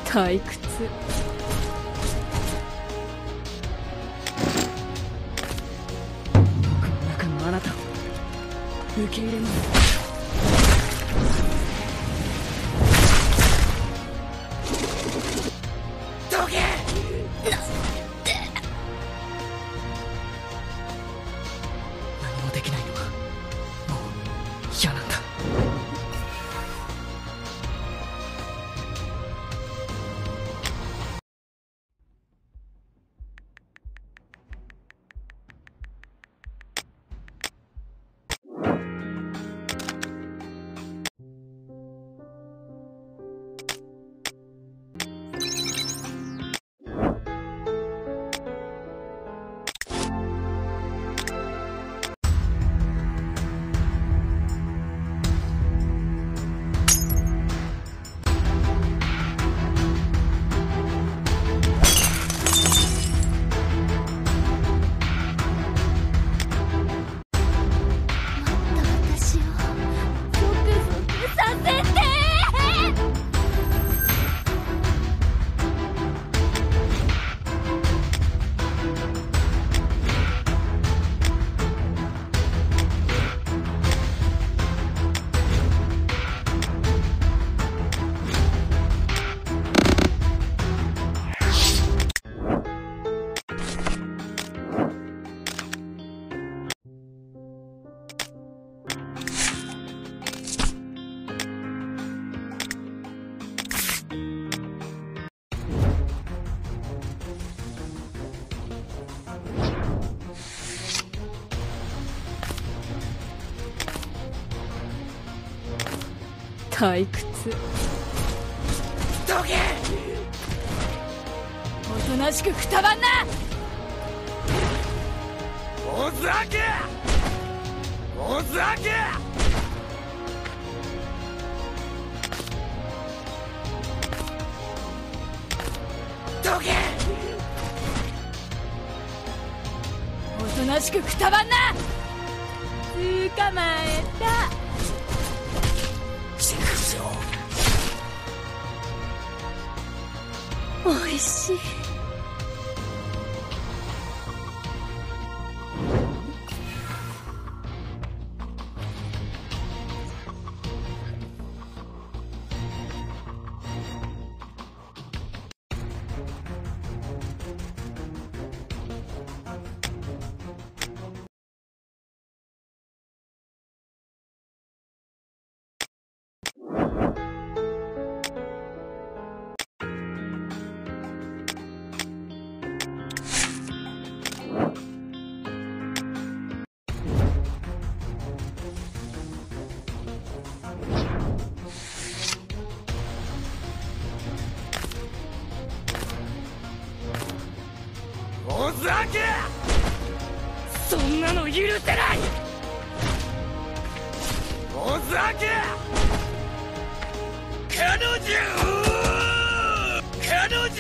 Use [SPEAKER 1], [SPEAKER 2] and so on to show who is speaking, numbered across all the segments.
[SPEAKER 1] 退屈。この中のあなたを受け入れます。どけ！何もできないのはもう嫌なんだ。退屈。どけ！おとなしくくたばんな！
[SPEAKER 2] おざけ！おざけ！どけ！
[SPEAKER 1] おとなしくくたばんな！捕まえた。おいしい。
[SPEAKER 2] おざけ！
[SPEAKER 1] そんなの許せない！
[SPEAKER 2] おざけ！彼女！彼女！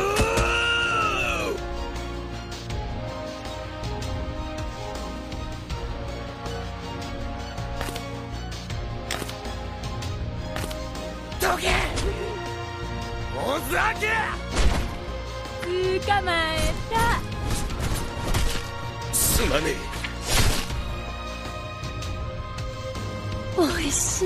[SPEAKER 1] どけ！
[SPEAKER 2] おざけ！
[SPEAKER 1] 捕まえた。
[SPEAKER 2] すまねえ。
[SPEAKER 1] おいしい。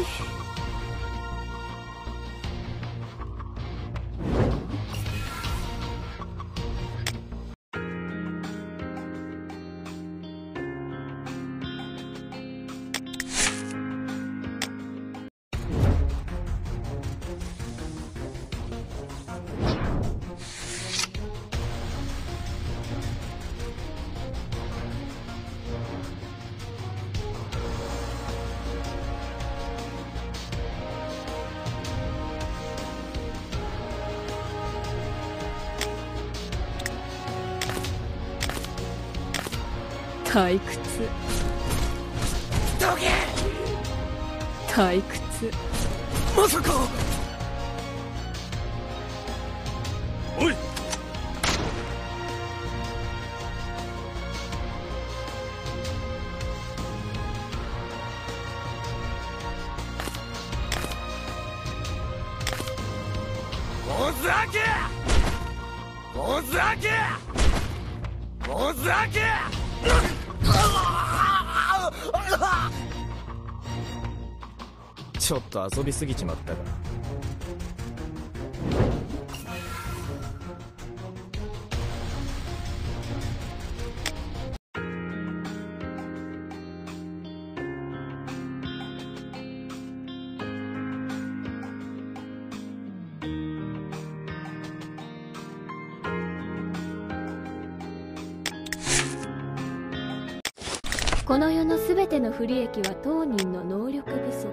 [SPEAKER 1] 退屈。
[SPEAKER 2] どけ！
[SPEAKER 1] 退屈。
[SPEAKER 2] まさか！おい！おざけ小ざけ小ざけ
[SPEAKER 3] ちょっと遊びすぎちまったか。
[SPEAKER 1] この世のすべての不利益は当人の能力不足。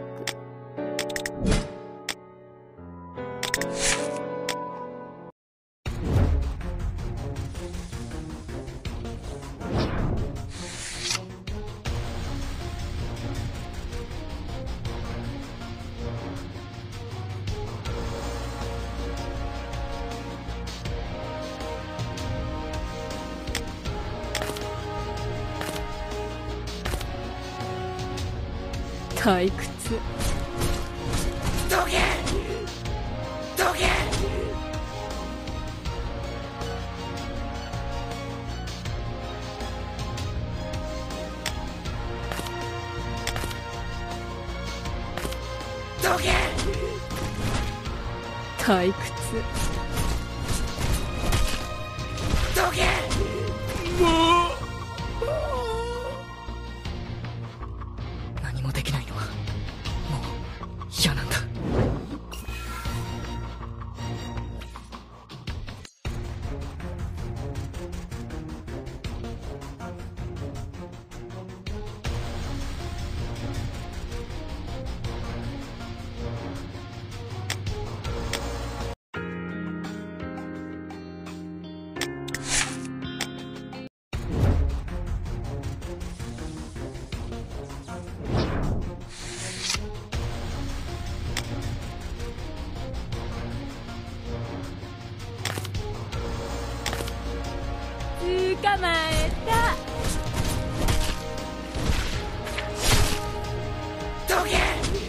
[SPEAKER 1] 退屈。
[SPEAKER 2] どけどけどけ
[SPEAKER 1] 退屈。
[SPEAKER 2] どけ
[SPEAKER 4] 何もできないのはもう嫌なんだ。
[SPEAKER 1] 捕まえた。
[SPEAKER 2] どけ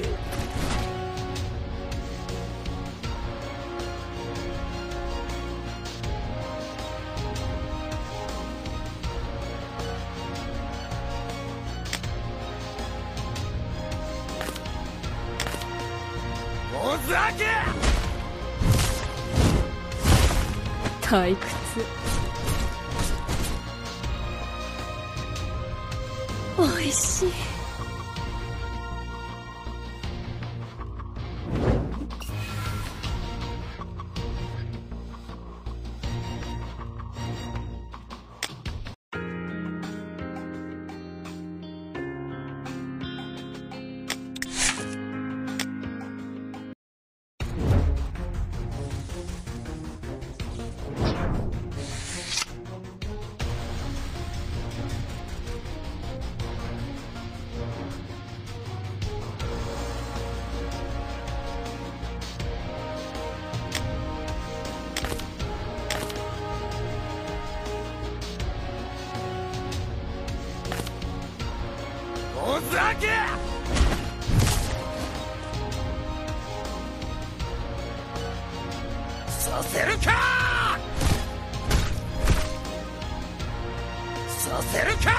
[SPEAKER 2] 小ざけ
[SPEAKER 1] 退屈。おいしい。
[SPEAKER 2] 小ざけさせるかさせるか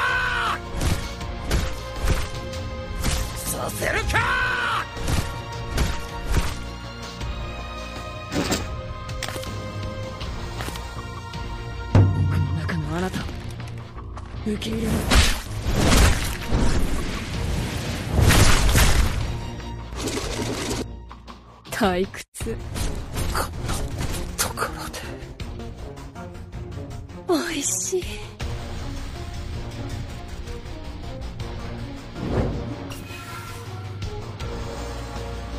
[SPEAKER 2] させるか
[SPEAKER 4] 僕の中のあなた受け入れる。
[SPEAKER 1] 退屈。
[SPEAKER 4] こんなところで
[SPEAKER 1] おいしい。